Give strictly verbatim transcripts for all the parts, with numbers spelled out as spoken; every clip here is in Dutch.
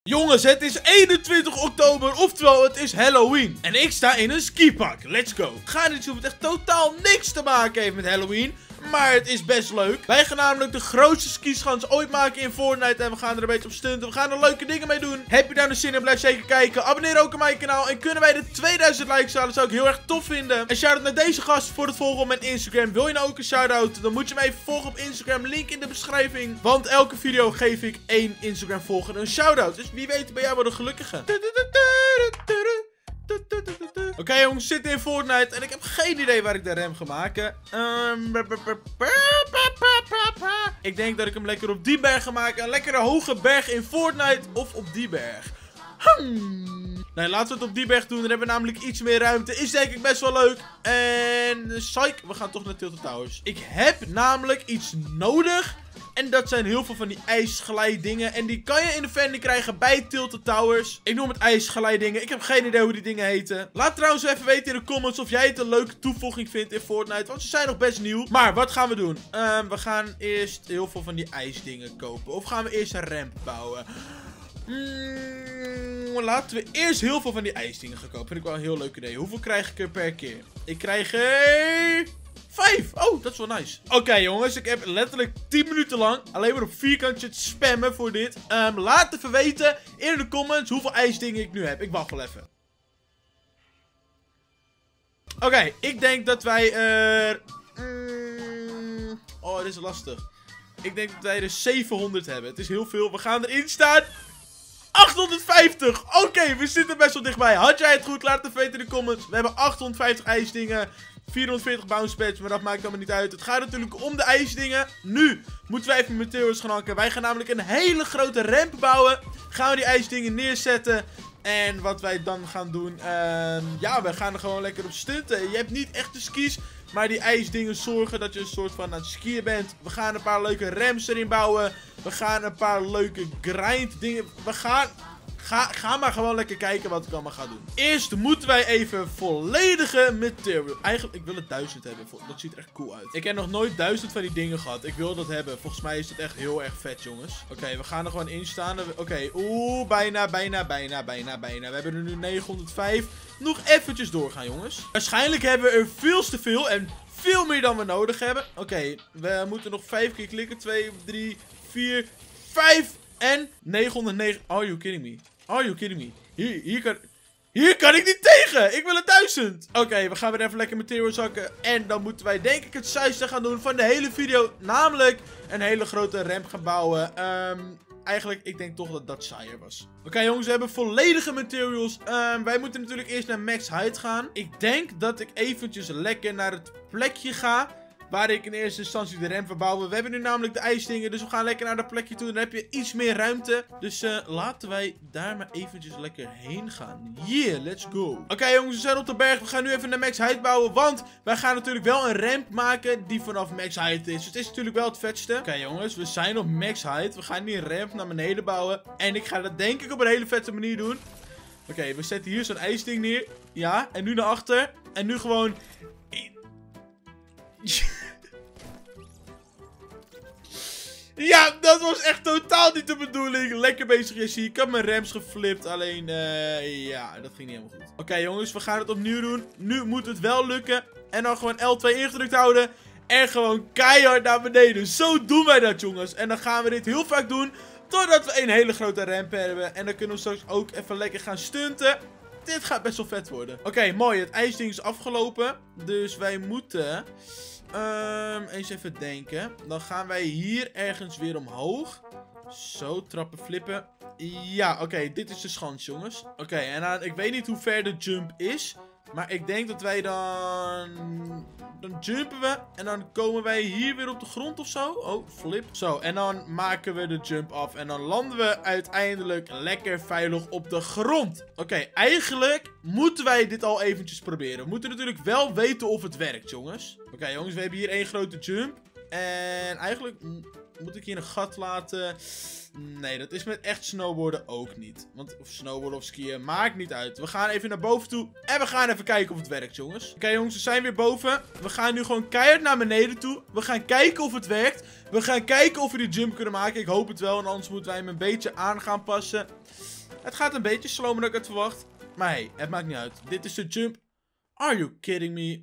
Jongens, het is eenentwintig oktober, oftewel het is Halloween. En ik sta in een skipak. Let's go. Ga niet zo, het echt totaal niks te maken heeft met Halloween. Maar het is best leuk. Wij gaan namelijk de grootste skischans ooit maken in Fortnite. En we gaan er een beetje op stunten. We gaan er leuke dingen mee doen. Heb je daar nou zin in? Blijf zeker kijken. Abonneer ook op mijn kanaal. En kunnen wij de tweeduizend likes halen? Dat zou ik heel erg tof vinden. En shout-out naar deze gast voor het volgen op mijn Instagram. Wil je nou ook een shout-out? Dan moet je me even volgen op Instagram. Link in de beschrijving. Want elke video geef ik één Instagram volger een shout-out. Dus wie weet ben jij wel de gelukkige. Oké okay, jongens, we zitten in Fortnite en ik heb geen idee waar ik de rem ga maken. Um, ik denk dat ik hem lekker op die berg ga maken. Een lekkere hoge berg in Fortnite of op die berg. Hmm. Nee, laten we het op die berg doen. Dan hebben we namelijk iets meer ruimte. Is denk ik best wel leuk. En psych, we gaan toch naar Tilted Towers. Ik heb namelijk iets nodig. En dat zijn heel veel van die ijsglijdingen. En die kan je in de vending krijgen bij Tilted Towers. Ik noem het ijsglijdingen. Ik heb geen idee hoe die dingen heten. Laat trouwens even weten in de comments of jij het een leuke toevoeging vindt in Fortnite. Want ze zijn nog best nieuw. Maar wat gaan we doen? Um, we gaan eerst heel veel van die ijsdingen kopen. Of gaan we eerst een ramp bouwen? Mm, laten we eerst heel veel van die ijsdingen gaan kopen. Vind ik wel een heel leuk idee. Hoeveel krijg ik er per keer? Ik krijg er... Vijf! Oh, dat is wel nice. Oké okay, jongens, ik heb letterlijk tien minuten lang alleen maar op vierkantje te spammen voor dit. Um, laat even weten in de comments hoeveel ijsdingen ik nu heb. Ik wacht wel even. Oké, okay, ik denk dat wij er... Mm, oh, dit is lastig. Ik denk dat wij er zevenhonderd hebben. Het is heel veel. We gaan erin staan. achthonderdvijftig! Oké, okay, we zitten best wel dichtbij. Had jij het goed? Laat het even weten in de comments. We hebben achthonderdvijftig ijsdingen. vierhonderdveertig bounce pads, maar dat maakt allemaal niet uit. Het gaat natuurlijk om de ijsdingen. Nu moeten wij even materials gaan hakken. Wij gaan namelijk een hele grote ramp bouwen. Gaan we die ijsdingen neerzetten. En wat wij dan gaan doen... Uh, ja, we gaan er gewoon lekker op stunten. Je hebt niet echt de skis, maar die ijsdingen zorgen dat je een soort van aan het skiën bent. We gaan een paar leuke ramps erin bouwen. We gaan een paar leuke grind dingen... We gaan... Ga, ga maar gewoon lekker kijken wat ik allemaal ga doen. Eerst moeten wij even volledige material. Eigenlijk, ik wil het duizend hebben. Dat ziet er echt cool uit. Ik heb nog nooit duizend van die dingen gehad. Ik wil dat hebben. Volgens mij is het echt heel erg vet, jongens. Oké, okay, we gaan er gewoon in staan. Oké, okay. Oeh, bijna, bijna, bijna, bijna, bijna. We hebben er nu negenhonderdvijf. Nog eventjes doorgaan, jongens. Waarschijnlijk hebben we er veel te veel en veel meer dan we nodig hebben. Oké, okay, we moeten nog vijf keer klikken. twee, drie, vier, vijf en negenhonderdnegen. Are you kidding me? Are you kidding me? Hier, hier kan... Hier kan ik niet tegen! Ik wil een duizend! Oké, okay, we gaan weer even lekker materials zakken. En dan moeten wij denk ik het saaiste gaan doen van de hele video. Namelijk een hele grote ramp gaan bouwen. Um, eigenlijk, ik denk toch dat dat saaier was. Oké okay, jongens, we hebben volledige materials. Um, wij moeten natuurlijk eerst naar max height gaan. Ik denk dat ik eventjes lekker naar het plekje ga waar ik in eerste instantie de ramp verbouwen. We hebben nu namelijk de ijsdingen. Dus we gaan lekker naar dat plekje toe. Dan heb je iets meer ruimte. Dus uh, laten wij daar maar eventjes lekker heen gaan. Yeah, let's go. Oké okay, jongens, we zijn op de berg. We gaan nu even naar max height bouwen. Want wij gaan natuurlijk wel een ramp maken die vanaf max height is. Dus het is natuurlijk wel het vetste. Oké okay, jongens, we zijn op max height. We gaan nu een ramp naar beneden bouwen. En ik ga dat denk ik op een hele vette manier doen. Oké, okay, we zetten hier zo'n ijsding neer. Ja, en nu naar achter. En nu gewoon... Ja, dat was echt totaal niet de bedoeling. Lekker bezig, Jessie. Ik heb mijn rams geflipt. Alleen, uh, ja, dat ging niet helemaal goed. Oké, okay, jongens, we gaan het opnieuw doen. Nu moet het wel lukken. En dan gewoon L twee ingedrukt houden. En gewoon keihard naar beneden. Zo doen wij dat, jongens. En dan gaan we dit heel vaak doen. Totdat we een hele grote ramp hebben. En dan kunnen we straks ook even lekker gaan stunten. Dit gaat best wel vet worden. Oké, okay, mooi. Het ijsding is afgelopen. Dus wij moeten... Um, eens even denken. Dan gaan wij hier ergens weer omhoog. Zo, trappen flippen. Ja, oké, okay, dit is de schans, jongens. Oké, okay, en dan, ik weet niet hoe ver de jump is. Maar ik denk dat wij dan... Dan jumpen we. En dan komen wij hier weer op de grond of zo. Oh, flip. Zo, en dan maken we de jump af. En dan landen we uiteindelijk lekker veilig op de grond. Oké, okay, eigenlijk moeten wij dit al eventjes proberen. We moeten natuurlijk wel weten of het werkt, jongens. Oké, okay, jongens, we hebben hier één grote jump. En eigenlijk... Moet ik hier een gat laten? Nee, dat is met echt snowboarden ook niet. Want of snowboarden of skiën, maakt niet uit. We gaan even naar boven toe en we gaan even kijken of het werkt, jongens. Oké, okay, jongens, we zijn weer boven. We gaan nu gewoon keihard naar beneden toe. We gaan kijken of het werkt. We gaan kijken of we die jump kunnen maken. Ik hoop het wel, en anders moeten wij hem een beetje aan gaan passen. Het gaat een beetje slomer dan ik het verwacht. Maar hey, het maakt niet uit. Dit is de jump. Are you kidding me?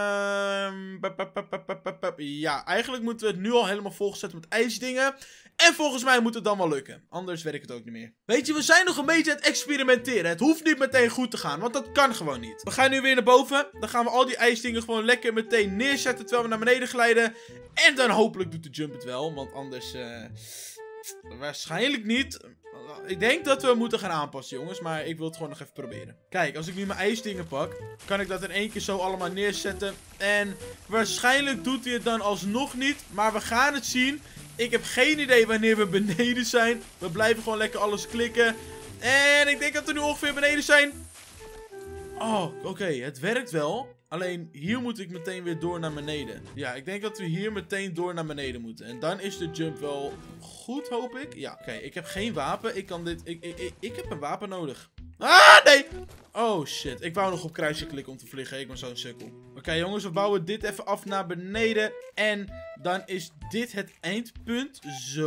Um, bup, bup, bup, bup, bup, bup. Ja, eigenlijk moeten we het nu al helemaal volgezet met ijsdingen. En volgens mij moet het dan wel lukken. Anders werkt het ook niet meer. Weet je, we zijn nog een beetje aan het experimenteren. Het hoeft niet meteen goed te gaan, want dat kan gewoon niet. We gaan nu weer naar boven. Dan gaan we al die ijsdingen gewoon lekker meteen neerzetten terwijl we naar beneden glijden. En dan hopelijk doet de jump het wel, want anders... Uh, waarschijnlijk niet. Ik denk dat we moeten gaan aanpassen, jongens. Maar ik wil het gewoon nog even proberen. Kijk, als ik nu mijn ijsdingen pak, kan ik dat in één keer zo allemaal neerzetten. En waarschijnlijk doet hij het dan alsnog niet. Maar we gaan het zien. Ik heb geen idee wanneer we beneden zijn. We blijven gewoon lekker alles klikken. En ik denk dat we nu ongeveer beneden zijn. Oh, oké. Okay. Het werkt wel. Alleen hier moet ik meteen weer door naar beneden. Ja, ik denk dat we hier meteen door naar beneden moeten. En dan is de jump wel goed, hoop ik. Ja, oké. Okay. Ik heb geen wapen. Ik kan dit... Ik, ik, ik, ik heb een wapen nodig. Ah, nee! Oh, shit. Ik wou nog op kruisje klikken om te vliegen. Ik ben zo'n sukkel. Oké, okay, jongens. We bouwen dit even af naar beneden. En dan is dit het eindpunt.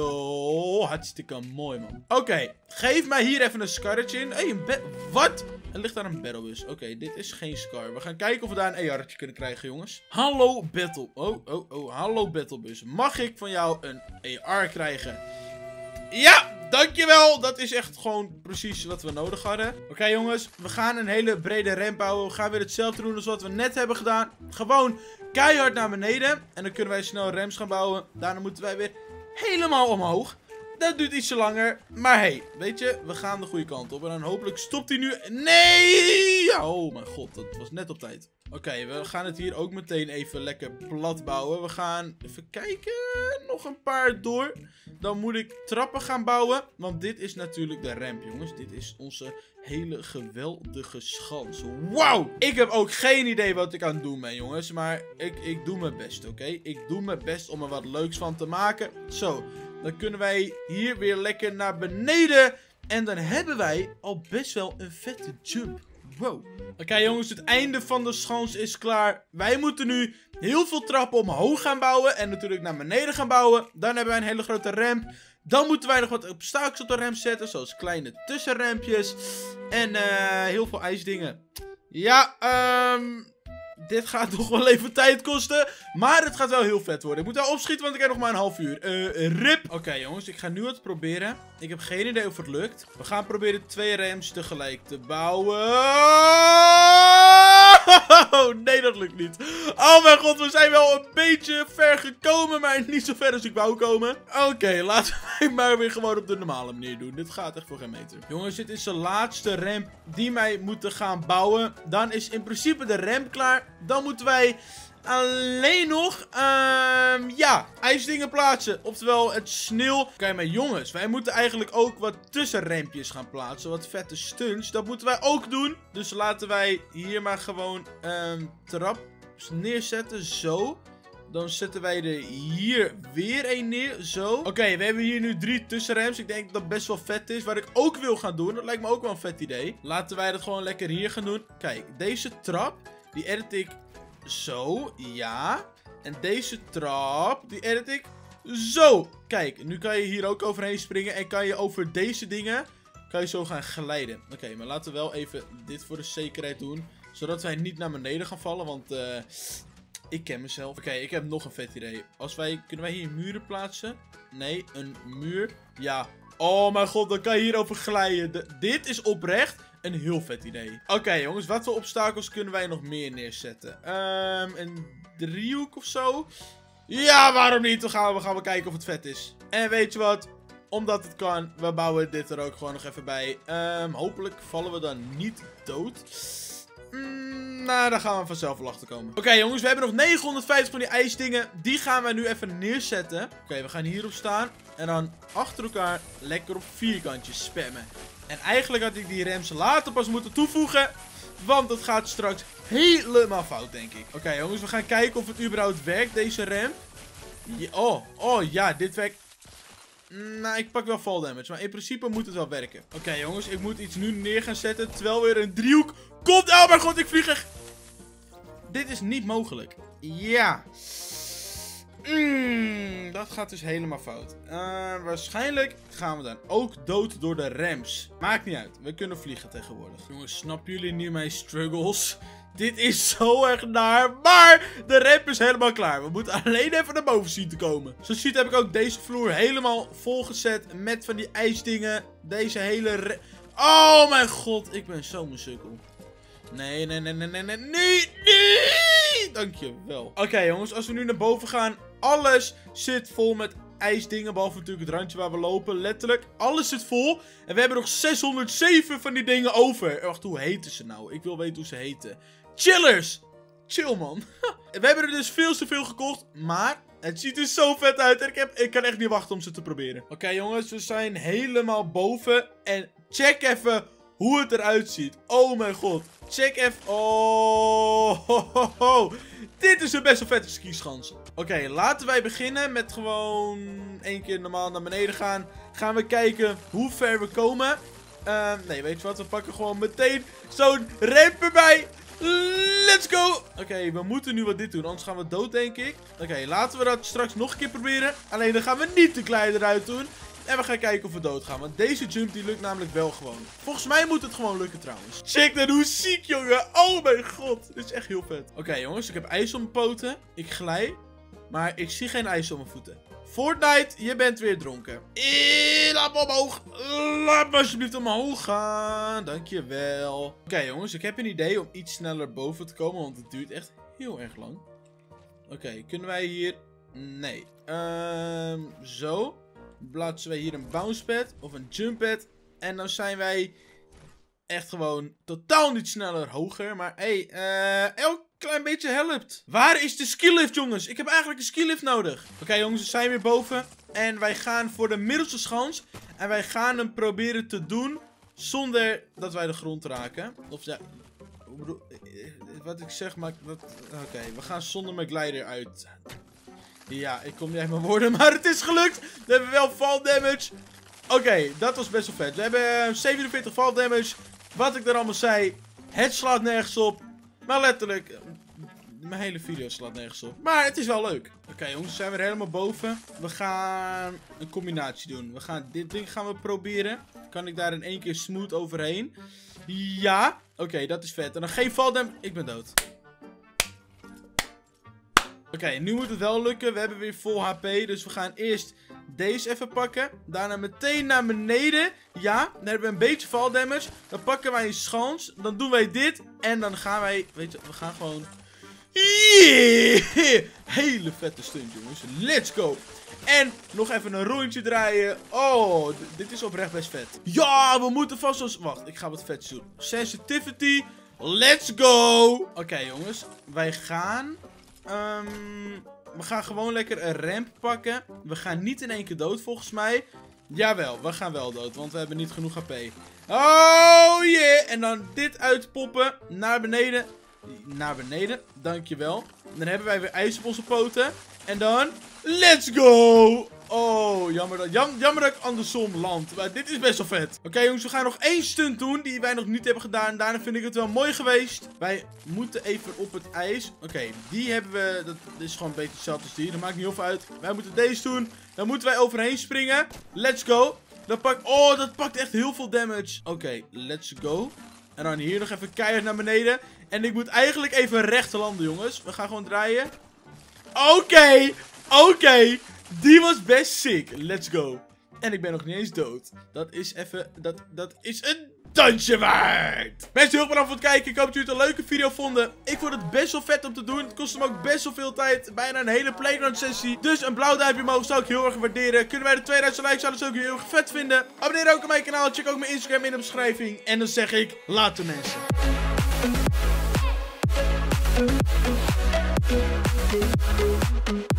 Zo. Hartstikke mooi, man. Oké. Okay. Geef mij hier even een scarretje in. Hé, hey, een bed... Wat? Er ligt daar een battlebus. Oké, okay, dit is geen scar. We gaan kijken of we daar een E R'tje kunnen krijgen, jongens. Hallo, battle... Oh, oh, oh. Hallo, battlebus. Mag ik van jou een E R krijgen? Ja! Dankjewel, dat is echt gewoon precies wat we nodig hadden. Oké, okay, jongens, we gaan een hele brede ramp bouwen. We gaan weer hetzelfde doen als wat we net hebben gedaan. Gewoon keihard naar beneden. En dan kunnen wij snel ramps gaan bouwen. Daarna moeten wij weer helemaal omhoog. Dat duurt iets te langer. Maar hey, weet je, we gaan de goede kant op. En dan hopelijk stopt hij nu. Nee! Oh mijn god, dat was net op tijd. Oké, okay, we gaan het hier ook meteen even lekker plat bouwen. We gaan even kijken. Nog een paar door. Dan moet ik trappen gaan bouwen. Want dit is natuurlijk de ramp, jongens. Dit is onze hele geweldige schans. Wauw! Ik heb ook geen idee wat ik aan het doen ben, jongens. Maar ik, ik doe mijn best, oké? Okay? Ik doe mijn best om er wat leuks van te maken. Zo, dan kunnen wij hier weer lekker naar beneden. En dan hebben wij al best wel een vette jump. Wow. Oké, okay, jongens, het einde van de schans is klaar. Wij moeten nu heel veel trappen omhoog gaan bouwen. En natuurlijk naar beneden gaan bouwen. Dan hebben wij een hele grote ramp. Dan moeten wij nog wat obstakels op de ramp zetten. Zoals kleine tussenrampjes. En uh, heel veel ijsdingen. Ja, ehm... Um, dit gaat nog wel even tijd kosten. Maar het gaat wel heel vet worden. Ik moet wel opschieten, want ik heb nog maar een half uur. Uh, rip. Oké, okay, jongens. Ik ga nu wat proberen. Ik heb geen idee of het lukt. We gaan proberen twee ramps tegelijk te bouwen. Oh, nee, dat lukt niet. Oh mijn god, we zijn wel een beetje ver gekomen. Maar niet zo ver als ik wou komen. Oké, okay, laten we maar weer gewoon op de normale manier doen. Dit gaat echt voor geen meter. Jongens, dit is de laatste ramp die wij moeten gaan bouwen. Dan is in principe de ramp klaar. Dan moeten wij alleen nog, um, ja, ijsdingen plaatsen. Oftewel het sneeuw. Oké, okay, maar jongens, wij moeten eigenlijk ook wat tussenrampjes gaan plaatsen. Wat vette stunts. Dat moeten wij ook doen. Dus laten wij hier maar gewoon um, traps neerzetten. Zo. Dan zetten wij er hier weer een neer. Zo. Oké, okay, we hebben hier nu drie tussenramps. Ik denk dat dat best wel vet is. Wat ik ook wil gaan doen. Dat lijkt me ook wel een vet idee. Laten wij dat gewoon lekker hier gaan doen. Kijk, deze trap, die edit ik zo. Ja. En deze trap, die edit ik zo. Kijk, nu kan je hier ook overheen springen. En kan je over deze dingen, kan je zo gaan glijden. Oké, okay, maar laten we wel even dit voor de zekerheid doen. Zodat wij niet naar beneden gaan vallen. Want uh, ik ken mezelf. Oké, okay, ik heb nog een vet idee. Als wij, kunnen wij hier muren plaatsen? Nee, een muur. Ja. Oh mijn god, dan kan je hier over glijden. De, dit is oprecht een heel vet idee. Oké, okay, jongens, wat voor obstakels kunnen wij nog meer neerzetten? Um, een driehoek of zo? Ja, waarom niet? Dan gaan we, gaan we kijken of het vet is. En weet je wat? Omdat het kan, we bouwen dit er ook gewoon nog even bij. Um, hopelijk vallen we dan niet dood. Mm, nou, daar gaan we vanzelf wel achter komen. Oké, okay, jongens, we hebben nog negenhonderdvijftig van die ijsdingen. Die gaan wij nu even neerzetten. Oké, okay, we gaan hierop staan. En dan achter elkaar lekker op vierkantjes spammen. En eigenlijk had ik die ramps later pas moeten toevoegen. Want het gaat straks helemaal fout, denk ik. Oké, okay, jongens, we gaan kijken of het überhaupt werkt, deze ramp. Ja, oh, oh ja, dit werkt. Nou, ik pak wel fall damage. Maar in principe moet het wel werken. Oké, okay, jongens, ik moet iets nu neer gaan zetten. Terwijl weer een driehoek komt. Oh mijn god, ik vlieg er. Dit is niet mogelijk. Ja. Mm, dat gaat dus helemaal fout. Uh, waarschijnlijk gaan we dan ook dood door de ramps. Maakt niet uit. We kunnen vliegen tegenwoordig. Jongens, snappen jullie nu mijn struggles? Dit is zo erg naar. Maar de ramp is helemaal klaar. We moeten alleen even naar boven zien te komen. Zoals je ziet heb ik ook deze vloer helemaal volgezet met van die ijsdingen. Deze hele... Oh mijn god, ik ben zo'n sukkel. Nee, nee, nee, nee, nee, nee, nee, nee. Dankjewel. Oké okay, jongens, als we nu naar boven gaan. Alles zit vol met ijsdingen. Behalve natuurlijk het randje waar we lopen. Letterlijk, alles zit vol. En we hebben nog zeshonderdzeven van die dingen over. Wacht, hoe heten ze nou? Ik wil weten hoe ze heten. Chillers. Chill, man. We hebben er dus veel te veel gekocht. Maar het ziet er zo vet uit. En ik, heb, ik kan echt niet wachten om ze te proberen. Oké okay, jongens, we zijn helemaal boven. En check even hoe het eruit ziet. Oh mijn god. Check even. Oh. Ho, ho, ho. Dit is een best wel vette skischans. Oké, okay, laten wij beginnen met gewoon één keer normaal naar beneden gaan. Gaan we kijken hoe ver we komen. Uh, nee, weet je wat? We pakken gewoon meteen zo'n ramp erbij. Let's go! Oké, okay, we moeten nu wat dit doen, anders gaan we dood, denk ik. Oké, okay, laten we dat straks nog een keer proberen. Alleen dan gaan we niet te klein eruit doen. En we gaan kijken of we dood gaan. Want deze jump die lukt namelijk wel gewoon. Volgens mij moet het gewoon lukken trouwens. Check dan hoe ziek, jongen. Oh mijn god. Dit is echt heel vet. Oké okay, jongens, ik heb ijs op mijn poten. Ik glij. Maar ik zie geen ijs op mijn voeten. Fortnite, je bent weer dronken. Eee, laat me omhoog. Laat me alsjeblieft omhoog gaan. Dankjewel. Oké okay, jongens, ik heb een idee om iets sneller boven te komen. Want het duurt echt heel erg lang. Oké, okay, kunnen wij hier... Nee. Um, zo. Plaatsen wij hier een bounce pad of een jump pad. En dan zijn wij echt gewoon totaal niet sneller hoger. Maar hé, hey, uh, elk klein beetje helpt. Waar is de skilift, jongens? Ik heb eigenlijk een skilift nodig. Oké okay, jongens, we zijn weer boven. En wij gaan voor de middelste schans. En wij gaan hem proberen te doen zonder dat wij de grond raken. Of ja, wat ik zeg, maar... Oké, okay, we gaan zonder mijn glider uit... Ja, ik kom niet uit mijn woorden, maar het is gelukt. We hebben wel fall damage. Oké, okay, dat was best wel vet. We hebben zevenenveertig fall damage. Wat ik er allemaal zei. Het slaat nergens op. Maar letterlijk, mijn hele video slaat nergens op. Maar het is wel leuk. Oké okay, jongens, we zijn weer helemaal boven. We gaan een combinatie doen. We gaan dit ding gaan we proberen. Kan ik daar in één keer smooth overheen? Ja. Oké, okay, dat is vet. En dan geen fall damage. Ik ben dood. Oké, okay, nu moet het wel lukken. We hebben weer vol H P. Dus we gaan eerst deze even pakken. Daarna meteen naar beneden. Ja, dan hebben we een beetje fall damage. Dan pakken wij een schans. Dan doen wij dit. En dan gaan wij... Weet je, we gaan gewoon... Yeah! Hele vette stunt, jongens. Let's go. En nog even een rondje draaien. Oh, dit is oprecht best vet. Ja, we moeten vast zo... Wacht, ik ga wat vets doen. Sensitivity. Let's go. Oké, okay, jongens. Wij gaan... Um, we gaan gewoon lekker een ramp pakken. We gaan niet in één keer dood volgens mij. Jawel, we gaan wel dood, want we hebben niet genoeg H P. Oh yeah! En dan dit uitpoppen. Naar beneden. Naar beneden, dankjewel. Dan hebben wij weer ijs op onze poten. En dan, let's go! Oh, jammer dat, jam, jammer dat ik andersom land. Maar dit is best wel vet. Oké okay, jongens, we gaan nog één stunt doen die wij nog niet hebben gedaan. Daarna vind ik het wel mooi geweest. Wij moeten even op het ijs. Oké, okay, die hebben we. Dat is gewoon een beetje hetzelfde als die. Dat maakt niet heel veel uit. Wij moeten deze doen. Dan moeten wij overheen springen. Let's go. Dat pakt, oh, dat pakt echt heel veel damage. Oké, okay, let's go. En dan hier nog even keihard naar beneden. En ik moet eigenlijk even recht landen, jongens. We gaan gewoon draaien. Oké, okay, oké. Okay. Die was best sick. Let's go. En ik ben nog niet eens dood. Dat is even... Dat, dat is een dansje waard. Mensen, heel bedankt voor het kijken. Ik hoop dat jullie het een leuke video vonden. Ik vond het best wel vet om te doen. Het kost hem ook best wel veel tijd. Bijna een hele playground sessie. Dus een blauw duimpje omhoog zou ik heel erg waarderen. Kunnen wij de tweeduizend likes zouden ze ook heel erg vet vinden. Abonneer ook op mijn kanaal. Check ook mijn Instagram in de beschrijving. En dan zeg ik, later mensen.